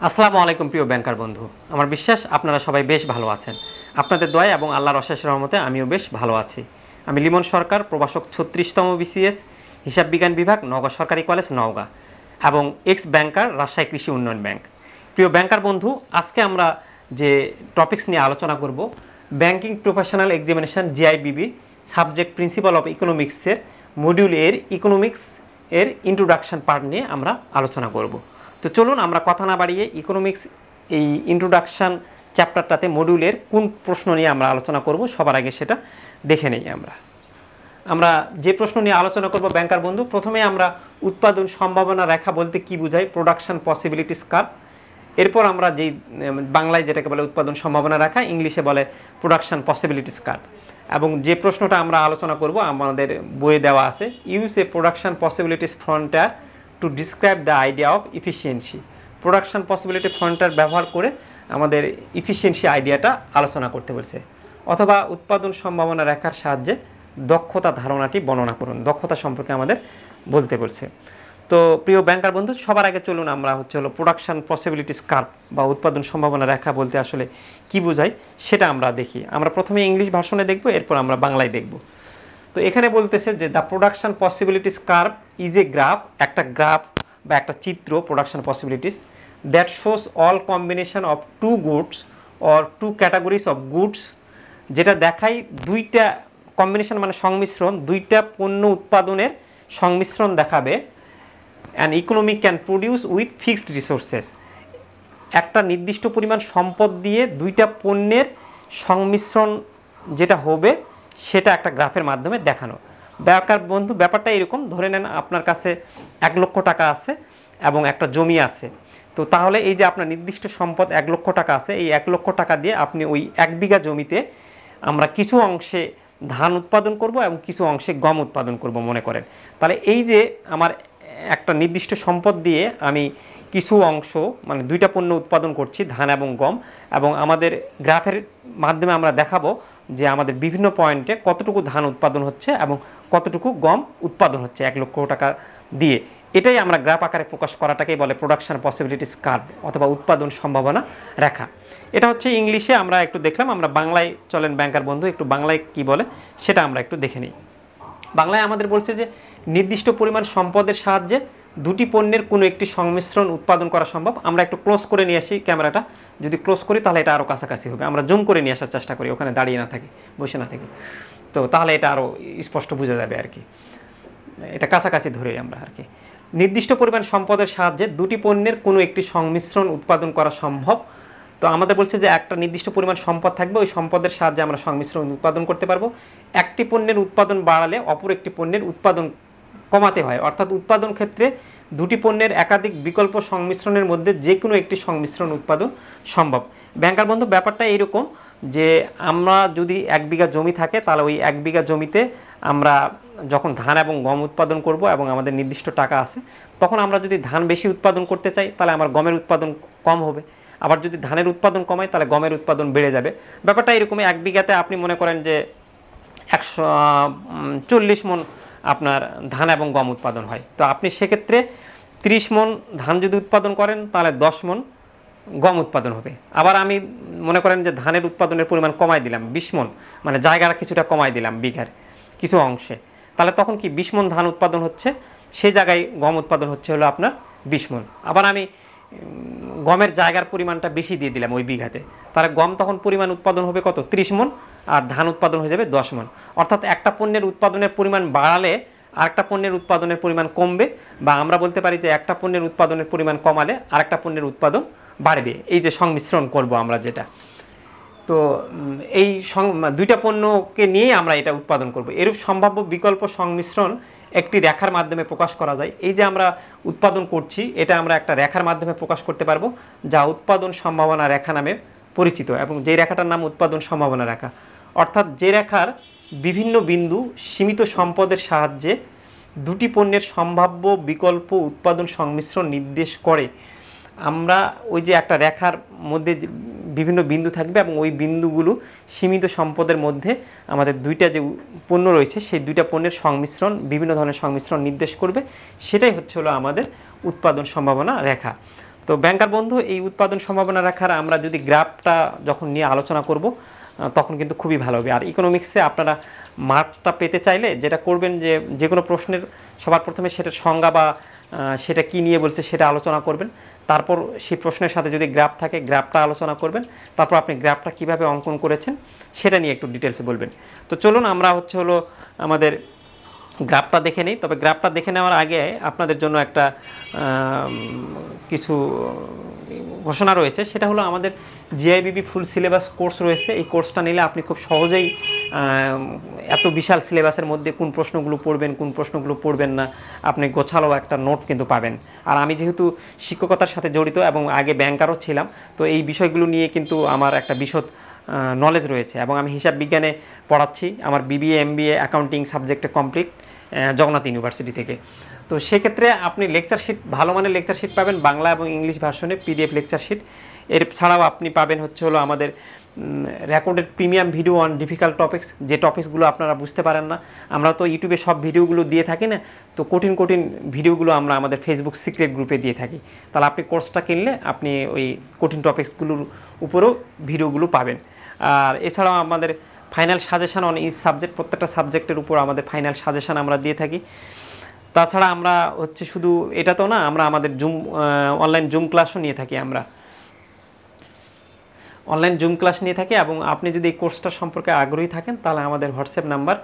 আসসালামু আলাইকুম প্রিয় ব্যাংকার বন্ধু, আমার বিশ্বাস আপনারা সবাই বেশ ভালো আছেন। আপনাদের দোয়ায় এবং আল্লাহর অশেষ রহমতে আমিও বেশ ভালো আছি। আমি লিমন সরকার, প্রভাষক 36তম BCS, হিসাব বিজ্ঞান বিভাগ, নওগাঁ সরকারি কলেজ নওগাঁ এবং এক্স ব্যাংকার, রাজশাহী কৃষি উন্নয়ন ব্যাংক। প্রিয় ব্যাংকার বন্ধু, আজকে আমরা যে টপিকস নিয়ে আলোচনা করব, banking professional examination JIBB subject principle of ইকোনমিক্সের মডিউল এর ইকোনমিক্স এর ইন্ট্রোডাকশন পার্ট নিয়ে আমরা আলোচনা করব। তো চলুন আমরা কথা না বাড়িয়ে ইকোনমিক্স এই ইন্ট্রোডাকশান চ্যাপ্টারটাতে মডিউলের কোন প্রশ্ন নিয়ে আমরা আলোচনা করব সবার আগে সেটা দেখে নেই। আমরা যে প্রশ্ন নিয়ে আলোচনা করব ব্যাংকার বন্ধু, প্রথমে আমরা উৎপাদন সম্ভাবনা রেখা বলতে কি বোঝায়, প্রোডাকশন পসিবিলিটিস কার্ভ। এরপর আমরা যেই বাংলায় যেটাকে বলে উৎপাদন সম্ভাবনা রেখা, ইংলিশে বলে প্রোডাকশন পসিবিলিটিস কার্ভ। এবং যে প্রশ্নটা আমরা আলোচনা করব আমাদের বইয়ে দেওয়া আছে, use a production possibilities frontier to describe the idea of efficiency. Production possibility frontier ব্যবহার করে আমাদের ইফিসিয়েন্সি আইডিয়াটা আলোচনা করতে বলছে। অথবা উৎপাদন সম্ভাবনা রেখার সাহায্যে দক্ষতা ধারণাটি বর্ণনা করুন, দক্ষতা সম্পর্কে আমাদের বলতে বলছে। তো প্রিয় ব্যাংকার বন্ধু, সবার আগে চলুন আমরা হলো প্রোডাকশন পসিবিলিটিস কার্ভ বা উৎপাদন সম্ভাবনা রেখা বলতে আসলে কি বোঝায় সেটা আমরা দেখি। আমরা প্রথমে ইংলিশ ভার্সনে দেখব, এরপর আমরা বাংলায় দেখব। তো এখানে বলতেছে যে the production possibilities curve is a graph, একটা গ্রাফ বা একটা চিত্র production possibilities that shows all combination of two goods or two categories of goods, যেটা দেখায় দুইটা কম্বিনেশন মানে সংমিশ্রণ, দুইটা পণ্য উৎপাদনের সংমিশ্রণ দেখাবে। An economy can produce with fixed resources, একটা নির্দিষ্ট পরিমাণ সম্পদ দিয়ে দুইটা পণ্যের সংমিশ্রণ যেটা হবে সেটা একটা গ্রাফের মাধ্যমে দেখানো। ব্যাংকার বন্ধু, ব্যাপারটা এরকম, ধরে নেন আপনার কাছে 1 লক্ষ টাকা আছে এবং একটা জমি আছে। তো তাহলে এই যে আপনার নির্দিষ্ট সম্পদ 1 লক্ষ টাকা আছে, এই 1 লক্ষ টাকা দিয়ে আপনি ওই 1 বিঘা জমিতে আমরা কিছু অংশে ধান উৎপাদন করব এবং কিছু অংশে গম উৎপাদন করব মনে করেন। তাহলে এই যে আমার একটা নির্দিষ্ট সম্পদ দিয়ে আমি কিছু অংশ মানে দুইটা পণ্য উৎপাদন করছি, ধান এবং গম, এবং আমাদের গ্রাফের মাধ্যমে আমরা দেখাবো যে আমাদের বিভিন্ন পয়েন্টে কতটুকু ধান উৎপাদন হচ্ছে এবং কতটুকু গম উৎপাদন হচ্ছে 1 লক্ষ টাকা দিয়ে। এটাই আমরা গ্রাফ আকারে প্রকাশ করাটাকেই বলে প্রোডাকশন পসিবিলিটিস কার্ভ অথবা উৎপাদন সম্ভাবনা রেখা। এটা হচ্ছে ইংলিশে আমরা একটু দেখলাম। আমরা বাংলায় চলেন ব্যাংকার বন্ধু, একটু বাংলায় কি বলে সেটা আমরা একটু দেখে নিই। বাংলায় আমাদের বলছে যে নির্দিষ্ট পরিমাণ সম্পদের সাহায্যে দুটি পণ্যের কোনো একটি সংমিশ্রণ উৎপাদন করা সম্ভব। আমরা একটু ক্লোজ করে নিয়ে আসি ক্যামেরাটা, যদি ক্লোজ করি তাহলে এটা আরও কাছাকাছি হবে। আমরা জুম করে নিয়ে আসার চেষ্টা করি, ওখানে দাঁড়িয়ে না থাকি, বসে না থাকি, তো তাহলে এটা আরও স্পষ্ট বোঝা যাবে আর কি। এটা কাছাকাছি ধরে আমরা আর কি। নির্দিষ্ট পরিমাণ সম্পদের সাহায্যে দুটি পণ্যের কোনো একটি সংমিশ্রণ উৎপাদন করা সম্ভব। তো আমাদের বলছে যে একটা নির্দিষ্ট পরিমাণ সম্পদ থাকবে, ওই সম্পদের সাহায্যে আমরা সংমিশ্রণ উৎপাদন করতে পারবো। একটি পণ্যের উৎপাদন বাড়ালে অপর একটি পণ্যের উৎপাদন কমাতে হয়, অর্থাৎ উৎপাদন ক্ষেত্রে দুটি পণ্যের একাধিক বিকল্প সংমিশ্রণের মধ্যে যে কোনো একটি সংমিশ্রণ উৎপাদন সম্ভব। ব্যাংকার বন্ধু, ব্যাপারটা এইরকম যে আমরা যদি 1 বিঘা জমি থাকে, তাহলে ওই 1 বিঘা জমিতে আমরা যখন ধান এবং গম উৎপাদন করব এবং আমাদের নির্দিষ্ট টাকা আছে, তখন আমরা যদি ধান বেশি উৎপাদন করতে চাই তাহলে আমার গমের উৎপাদন কম হবে, আবার যদি ধানের উৎপাদন কমায় তাহলে গমের উৎপাদন বেড়ে যাবে। ব্যাপারটা এরকমই। 1 বিঘাতে আপনি মনে করেন যে 140 মণ আপনার ধান এবং গম উৎপাদন হয়, তো আপনি সেক্ষেত্রে 30 মণ ধান যদি উৎপাদন করেন তাহলে 10 মণ গম উৎপাদন হবে। আবার আমি মনে করেন যে ধানের উৎপাদনের পরিমাণ কমাই দিলাম 20 মণ, মানে জায়গাটা কিছুটা কমাই দিলাম বিঘার কিছু অংশে, তাহলে তখন কি 20 মণ ধান উৎপাদন হচ্ছে, সেই জায়গায় গম উৎপাদন হচ্ছে হলো আপনার 20 মণ। আবার আমি গমের জায়গার পরিমাণটা বেশি দিয়ে দিলাম ওই বিঘাতে, তাহলে গম তখন পরিমাণ উৎপাদন হবে কত, 30 মণ, আর ধান উৎপাদন হয়ে যাবে 10 মণ। অর্থাৎ একটা পণ্যের উৎপাদনের পরিমাণ বাড়ালে আরেকটা পণ্যের উৎপাদনের পরিমাণ কমবে, বা আমরা বলতে পারি যে একটা পণ্যের উৎপাদনের পরিমাণ কমালে আরেকটা পণ্যের উৎপাদন বাড়বে, এই যে সংমিশ্রণ করব আমরা যেটা। তো এই দুইটা পণ্যকে নিয়ে আমরা এটা উৎপাদন করব। এরূপ সম্ভাব্য বিকল্প সংমিশ্রণ একটি রেখার মাধ্যমে প্রকাশ করা যায়। এই যে আমরা উৎপাদন করছি এটা আমরা একটা রেখার মাধ্যমে প্রকাশ করতে পারবো, যা উৎপাদন সম্ভাবনা রেখা নামে পরিচিত, এবং যে রেখাটার নাম উৎপাদন সম্ভাবনা রেখা। অর্থাৎ যে রেখার বিভিন্ন বিন্দু সীমিত সম্পদের সাহায্যে দুটি পণ্যের সম্ভাব্য বিকল্প উৎপাদন সংমিশ্রণ নির্দেশ করে। আমরা ওই যে একটা রেখার মধ্যে বিভিন্ন বিন্দু থাকবে এবং ওই বিন্দুগুলো সীমিত সম্পদের মধ্যে আমাদের দুইটা যে পণ্য রয়েছে সেই দুইটা পণ্যের সংমিশ্রণ, বিভিন্ন ধরনের সংমিশ্রণ নির্দেশ করবে, সেটাই হচ্ছে হলো আমাদের উৎপাদন সম্ভাবনা রেখা। তো ব্যাংকার বন্ধু, এই উৎপাদন সম্ভাবনা রাখার আমরা যদি গ্রাফটা যখন নিয়ে আলোচনা করব তখন কিন্তু খুবই ভালো হবে। আর ইকোনমিক্সে আপনারা মার্কটা পেতে চাইলে যেটা করবেন, যে কোনো প্রশ্নের সবার প্রথমে সেটার সংজ্ঞা বা সেটা কী নিয়ে বলছে সেটা আলোচনা করবেন। তারপর সেই প্রশ্নের সাথে যদি গ্রাফ থাকে গ্রাফটা আলোচনা করবেন। তারপর আপনি গ্রাফটা কিভাবে অঙ্কন করেছেন সেটা নিয়ে একটু ডিটেলসে বলবেন। তো চলুন আমরা হলো আমাদের গ্রাফটা দেখে নিই। তবে গ্রাফটা দেখে নেওয়ার আগে আপনাদের জন্য একটা কিছু ঘোষণা রয়েছে। সেটা হলো আমাদের জিআইবিবি ফুল সিলেবাস কোর্স রয়েছে। এই কোর্সটা নিলে আপনি খুব সহজেই এত বিশাল সিলেবাসের মধ্যে কোন প্রশ্নগুলো পড়বেন, কোন প্রশ্নগুলো পড়বেন না, আপনি গোছালো একটা নোট কিন্তু পাবেন। আর আমি যেহেতু শিক্ষকতার সাথে জড়িত এবং আগে ব্যাংকারও ছিলাম, তো এই বিষয়গুলো নিয়ে কিন্তু আমার একটা বিশদ নলেজ রয়েছে এবং আমি হিসাব বিজ্ঞানে পড়াচ্ছি। আমার বিবিএ এমবিএ অ্যাকাউন্টিং সাবজেক্টে কমপ্লিট জগন্নাথ ইউনিভার্সিটি থেকে। তো সেক্ষেত্রে আপনি লেকচার শিট, ভালো মানের লেকচার শিট পাবেন বাংলা এবং ইংলিশ ভার্সনে পিডিএফ লেকচার শিট। এর ছাড়াও আপনি পাবেন হলো আমাদের recorded premium video on difficult topics, যে টপিক্সগুলো আপনারা বুঝতে পারেন না। আমরা তো ইউটিউবে সব ভিডিওগুলো দিয়ে থাকি না, তো কঠিন কঠিন ভিডিওগুলো আমরা আমাদের ফেসবুক সিক্রেট গ্রুপে দিয়ে থাকি। তাহলে আপনি কোর্সটা কিনলে আপনি ওই কঠিন টপিক্সগুলোর উপরেও ভিডিওগুলো পাবেন। আর এছাড়াও আমাদের final suggestion on each subject, প্রত্যেকটা সাবজেক্টের উপর আমাদের ফাইনাল সাজেশন আমরা দিয়ে থাকি। তাছাড়া আমরা শুধু এটা তো না, আমরা আমাদের অনলাইন জুম ক্লাসও নিয়ে থাকি। আমরা অনলাইন জুম ক্লাস নিয়ে থাকি এবং আপনি যদি এই কোর্সটা সম্পর্কে আগ্রহী থাকেন তাহলে আমাদের হোয়াটসঅ্যাপ নাম্বার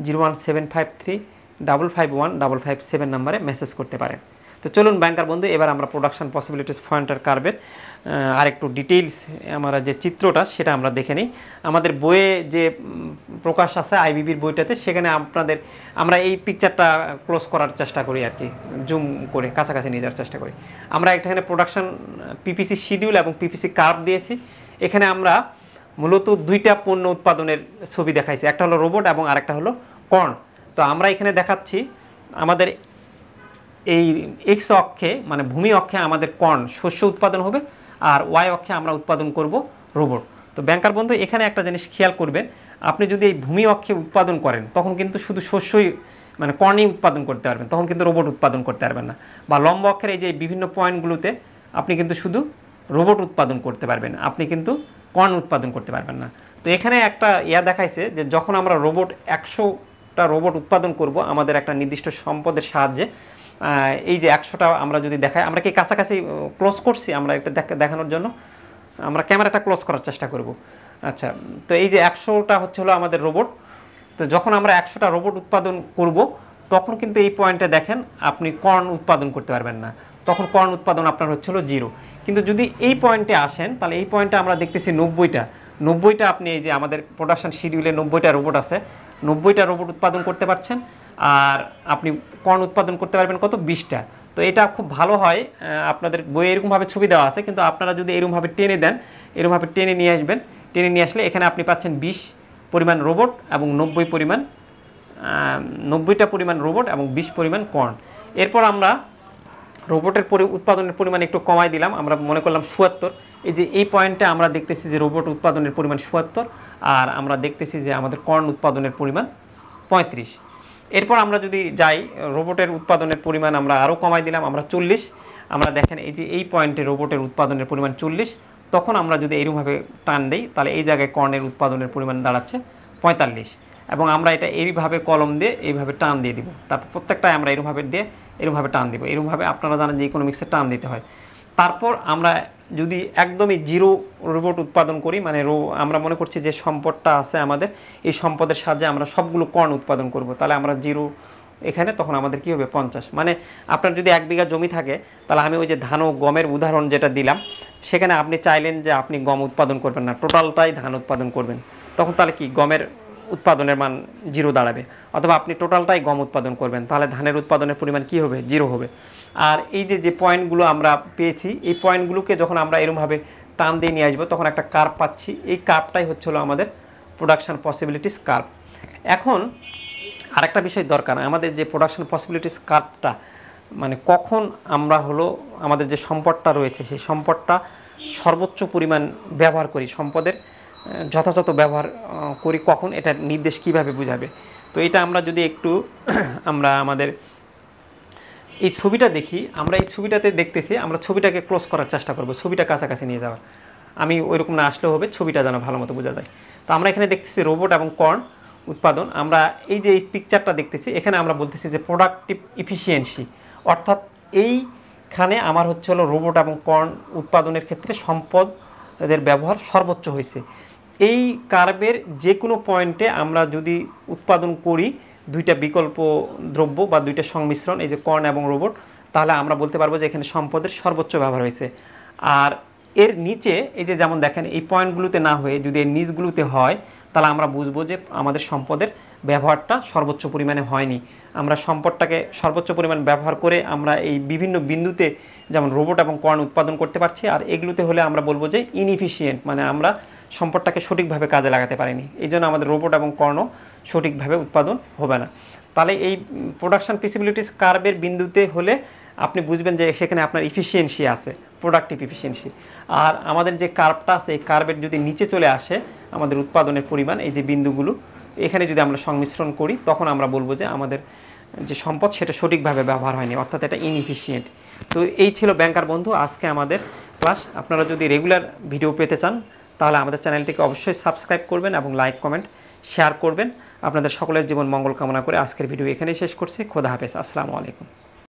01753551557 নাম্বারে মেসেজ করতে পারেন। তো চলুন ব্যাংকার বন্ধু, এবার আমরা প্রোডাকশন পসিবিলিটিস পয়েন্টার কার্ভের আরেকটু ডিটেইলস আমরা যে চিত্রটা সেটা আমরা দেখে নিই। আমাদের বইয়ে যে প্রকাশ আছে আইবিবির বইটাতে, সেখানে আমরা এই পিকচারটা ক্লোজ করার চেষ্টা করি আর কি, জুম করে কাছাকাছি নিয়ে যাওয়ার চেষ্টা করি। আমরা এখানে প্রোডাকশন পিপিসি শিডিউল এবং পিপিসি কার্ভ দিয়েছি। এখানে আমরা মূলত দুইটা পণ্য উৎপাদনের ছবি দেখাইছি, একটা হলো রোবট এবং আরেকটা হলো কর্ন। তো আমরা এখানে দেখাচ্ছি আমাদের এই এক্স অক্ষে মানে ভূমি অক্ষে আমাদের কর্ন শস্য উৎপাদন হবে, আর ওয়াই অক্ষে আমরা উৎপাদন করব রোবট। তো ব্যাংকার বন্ধু, এখানে একটা জিনিস খেয়াল করবেন, আপনি যদি এই ভূমি অক্ষে উৎপাদন করেন তখন কিন্তু শুধু শস্যই মানে কর্নই উৎপাদন করতে পারবেন, তখন কিন্তু রোবট উৎপাদন করতে পারবেন না। বা লম্ব অক্ষের এই যে বিভিন্ন পয়েন্টগুলোতে আপনি কিন্তু শুধু রোবট উৎপাদন করতে পারবেন, আপনি কিন্তু কর্ন উৎপাদন করতে পারবেন না। তো এখানে একটা দেখাইছে যে যখন আমরা 100টা রোবট উৎপাদন করব আমাদের একটা নির্দিষ্ট সম্পদের সাহায্যে, এই যে 100টা আমরা যদি দেখাই, আমরা কি কাছাকাছি ক্লোজ করছি, আমরা একটা দেখানোর জন্য আমরা ক্যামেরাটা ক্লোজ করার চেষ্টা করব। আচ্ছা, তো এই যে 100টা হলো আমাদের রোবট। তো যখন আমরা 100টা রোবট উৎপাদন করব তখন কিন্তু এই পয়েন্টে দেখেন আপনি কর্ন উৎপাদন করতে পারবেন না, তখন কর্ন উৎপাদন আপনার হলো 0। কিন্তু যদি এই পয়েন্টে আসেন তাহলে এই পয়েন্টে আমরা দেখতেছি 90টা আপনি এই যে আমাদের প্রোডাকশন শিডিউলে 90টা রোবট আছে, 90টা রোবট উৎপাদন করতে পারছেন, আর আপনি কর্ন উৎপাদন করতে পারবেন কত, 20টা। তো এটা খুব ভালো হয়, আপনাদের বইয়ে এরকমভাবে ছবি দেওয়া আছে, কিন্তু আপনারা যদি এরকমভাবে টেনে দেন, এরকমভাবে টেনে নিয়ে আসবেন, টেনে নিয়ে আসলে এখানে আপনি পাচ্ছেন 20 পরিমাণ রোবট এবং 90টা পরিমাণ রোবট এবং 20 পরিমাণ কর্ন। এরপর আমরা রোবটের উৎপাদনের পরিমাণ একটু কমাই দিলাম, আমরা মনে করলাম 77। এই যে এই পয়েন্টে আমরা দেখতেছি যে রোবট উৎপাদনের পরিমাণ 77, আর আমরা দেখতেছি যে আমাদের কর্ন উৎপাদনের পরিমাণ 35। এরপর আমরা যদি যাই, রোবটের উৎপাদনের পরিমাণ আমরা আরও কমাই দিলাম, আমরা 40। আমরা দেখেন এই যে এই পয়েন্টে রোবটের উৎপাদনের পরিমাণ 40, তখন আমরা যদি এইরকমভাবে টান দিই তাহলে এই জায়গায় কর্নের উৎপাদনের পরিমাণ দাঁড়াচ্ছে 45। এবং আমরা এটা এইভাবে কলম দিয়ে এইভাবে টান দিয়ে দিব, তারপর প্রত্যেকটাই আমরা এরকমভাবে টান দিব। এরকমভাবে আপনারা জানেন যে ইকোনমিক্সে টান দিতে হয়। তারপর আমরা যদি একদমই 0 রোবট উৎপাদন করি, মানে আমরা মনে করছি যে সম্পদটা আছে আমাদের, এই সম্পদের সাহায্যে আমরা সবগুলো কর্ন উৎপাদন করব, তাহলে আমরা 0 এখানে, তখন আমাদের কী হবে 50। মানে আপনার যদি 1 বিঘা জমি থাকে, তাহলে আমি ওই যে ধান ও গমের উদাহরণ যেটা দিলাম, সেখানে আপনি চাইলেন যে আপনি গম উৎপাদন করবেন না, টোটালটাই ধান উৎপাদন করবেন, তখন তাহলে কি গমের উৎপাদনের মান 0 দাঁড়াবে। অথবা আপনি টোটালটাই গম উৎপাদন করবেন, তাহলে ধানের উৎপাদনের পরিমাণ কী হবে, 0 হবে। আর এই যে পয়েন্টগুলো আমরা পেয়েছি, এই পয়েন্টগুলোকে যখন আমরা এরকমভাবে টান দিয়ে নিয়ে আসবো তখন একটা কার্ভ পাচ্ছি, এই কার্ভটাই হলো আমাদের প্রোডাকশন পসিবিলিটিস কার্ভ। এখন আরেকটা বিষয় দরকার, আমাদের যে প্রোডাকশন পসিবিলিটিস কার্ভটা মানে কখন আমরা আমাদের যে সম্পদটা রয়েছে সেই সম্পদটা সর্বোচ্চ পরিমাণ ব্যবহার করি, সম্পদের যথাযথ ব্যবহার করি কখন, এটার নির্দেশ কিভাবে বোঝাবে। তো এটা আমরা যদি একটু আমরা আমাদের এই ছবিটা দেখি, আমরা এই ছবিটাতে দেখতেছি, আমরা ছবিটাকে ক্লোজ করার চেষ্টা করব, ছবিটা কাছাকাছি নিয়ে যাওয়ার। আমি ওইরকম না আসলেও হবে, ছবিটা যেন ভালো মতো বোঝা যায়। তো আমরা এখানে দেখতেছি রোবট এবং কর্ন উৎপাদন। আমরা এই যে এই পিকচারটা দেখতেছি, এখানে আমরা বলতেছি যে প্রোডাক্টিভ ইফিসিয়েন্সি, অর্থাৎ এইখানে আমার হচ্ছে হলো রোবট এবং কর্ন উৎপাদনের ক্ষেত্রে সম্পদের ব্যবহার সর্বোচ্চ হয়েছে। এই কার্ভের যে কোনো পয়েন্টে আমরা যদি উৎপাদন করি দুইটা বিকল্প দ্রব্য বা দুইটা সংমিশ্রণ, এই যে কর্ন এবং রোবট, তাহলে আমরা বলতে পারবো যে এখানে সম্পদের সর্বোচ্চ ব্যবহার হয়েছে। আর এর নিচে এই যে যেমন দেখেন এই পয়েন্টগুলোতে না হয়ে যদি এর নিচগুলোতে হয়, তাহলে আমরা বুঝবো যে আমাদের সম্পদের ব্যবহারটা সর্বোচ্চ পরিমাণে হয়নি। আমরা সম্পদটাকে সর্বোচ্চ পরিমাণ ব্যবহার করে আমরা এই বিভিন্ন বিন্দুতে যেমন রোবট এবং কর্ন উৎপাদন করতে পারছি, আর এগুলোতে হলে আমরা বলবো যে ইনএফিশিয়েন্ট, মানে আমরা সম্পদটাকে সঠিকভাবে কাজে লাগাতে পারিনি, এই জন্য আমাদের রোবট এবং কর্ন সঠিকভাবে উৎপাদন হবে না। তাহলে এই প্রোডাকশন ফিজিবিলিটিস কার্ভের বিন্দুতে হলে আপনি বুঝবেন যে সেখানে আপনার ইফিসিয়েন্সি আছে, প্রোডাক্টিভ ইফিসিয়েন্সি। আর আমাদের যে কার্ভটা আছে এই কার্ভের যদি নিচে চলে আসে আমাদের উৎপাদনের পরিমাণ, এই যে বিন্দুগুলো এখানে যদি আমরা সংমিশ্রণ করি, তখন আমরা বলবো যে আমাদের যে সম্পদ সেটা সঠিকভাবে ব্যবহার হয়নি, অর্থাৎ এটা ইনএফিসিয়েন্ট। তো এই ছিল ব্যাংকার বন্ধু আজকে আমাদের ক্লাস। আপনারা যদি রেগুলার ভিডিও পেতে চান তাহলে আমাদের চ্যানেলটিকে অবশ্যই সাবস্ক্রাইব করবেন এবং লাইক কমেন্ট শেয়ার করবেন। আপনাদের সকলের জীবন মঙ্গল কামনা করে আজকের ভিডিও এখানেই শেষ করছি। খোদা হাফেজ, আসসালামু আলাইকুম।